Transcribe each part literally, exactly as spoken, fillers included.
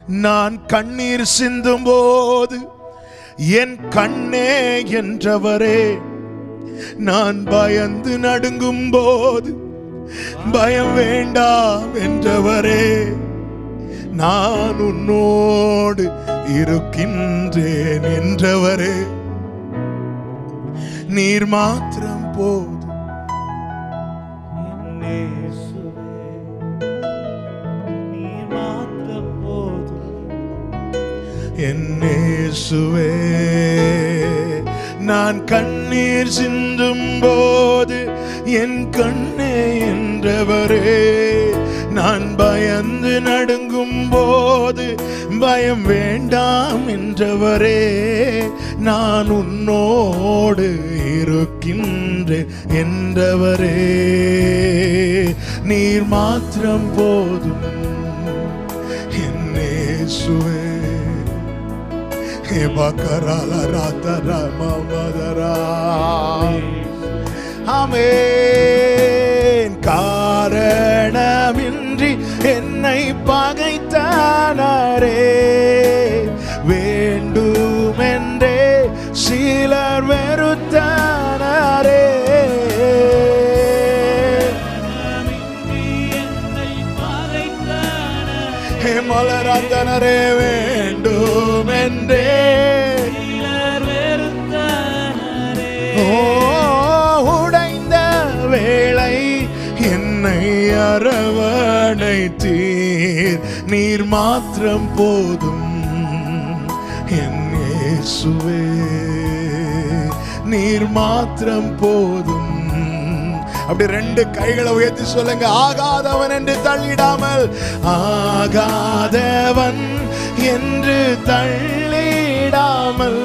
நான் கண்ணீர் சிந்தும் போது என் கண்ணே என்றவரே, நான் பயந்து நடுங்கும் போது பயம் வேண்டாம் என்றவரே, நான் உன்னோடு இருக்கின்றேன் என்றவரே, நீர் மாத்திரம் போதும். என் இயேசுவே, நான் கண்ணீர் சிந்தும் போது என் கண்ணே என்றவரே, நான் பயந்து நடுங்கும் போது பயம் வேண்டாம் என்றவரே, நான் உன்னோடு இருக்கின்றேன் என்றவரே, நீர் மாத்திரம் போதும். என் இயேசுவே, ஆமென். காரணமின்றி என்னை பகைத்தானரே, வேண்டுமென்றே சிலர் வெறுத்தானரே, மலராந்தனரே, வேண்டுமென்றே உடைந்த வேளை என்னை அரவணைத்தீர், நீர் மாத்திரம் போதும். என் இயேசுவே, நீர் மாத்திரம் போதும். அப்படி ரெண்டு கைகளை உயர்த்தி சொல்லுங்க. ஆகாதவன் என்று தள்ளிடாமல், ஆகாதவன் என்று தள்ளிடாமல்,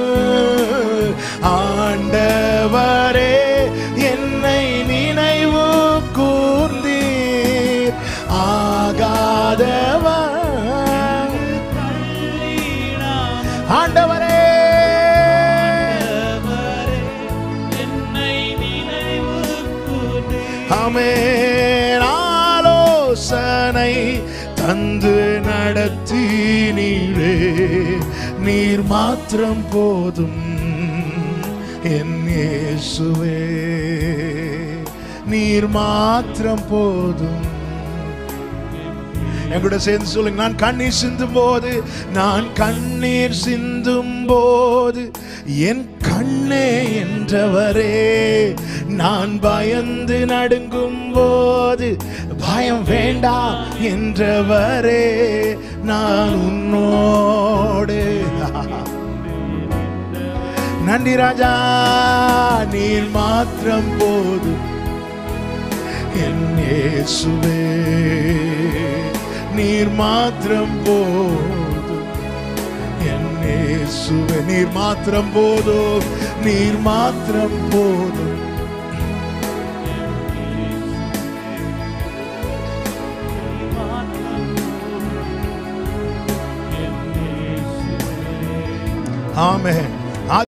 ஆண்டவரே என்னை நினைவு கூர்ந்தீர். ஆகாதவன் ஆண்டவரே ஆமென். ஆலோசனை தந்து நடத்தினீரே, நீர் மாத்திரம் போதும். என் இயேசுவே, நீர் மாத்திரம் போதும். என்கூட சேர்ந்து சொல்லுங்க. நான் கண்ணீர் சிந்தும் போது, நான் கண்ணீர் சிந்தும் போது என் கண்ணே என்றவரே, நான் பயந்து நடுங்கும் போது பயம் வேண்டாம் என்றவரே, நான் உன்னோடு. நன்றி ராஜா, நீர் மாத்திரம் போதும். என் இயேசுவே, நீர் மாத்திரம் போதும். என் இயேசுவே, நீர் மாத்திரம் போதும். நீர் மாத்திரம் போதும். ஆமென்.